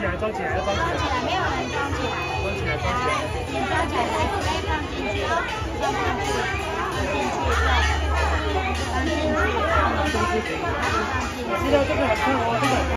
起来，装起来，装起来， 没有人装起来， 装起来，装起来。 你装起来，可以放进去哦，放进去，放进去，放进去，放进去， 我知道这个很痛哦，这个。